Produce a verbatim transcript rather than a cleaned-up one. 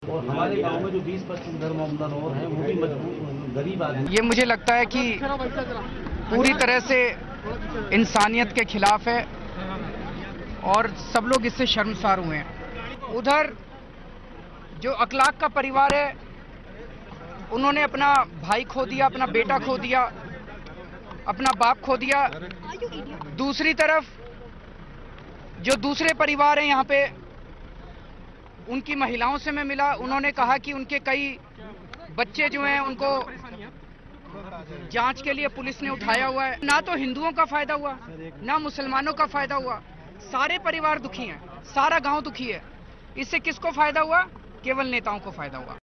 और हमारे गांव में जो बीस पच्चीस घर मामदान और हैं वो भी मजबूत गरीब आदमी। ये मुझे लगता है कि पूरी तरह से इंसानियत के खिलाफ है और सब लोग इससे शर्मसार हुए हैं। उधर जो इखलाक का परिवार है उन्होंने अपना भाई खो दिया, अपना बेटा खो दिया, अपना बाप खो दिया। दूसरी तरफ जो दूसरे परिवार हैं यहाँ पे, उनकी महिलाओं से मैं मिला, उन्होंने कहा कि उनके कई बच्चे जो हैं उनको जांच के लिए पुलिस ने उठाया हुआ है। ना तो हिंदुओं का फायदा हुआ, ना मुसलमानों का फायदा हुआ, सारे परिवार दुखी हैं, सारा गांव दुखी है। इससे किसको फायदा हुआ? केवल नेताओं को फायदा हुआ।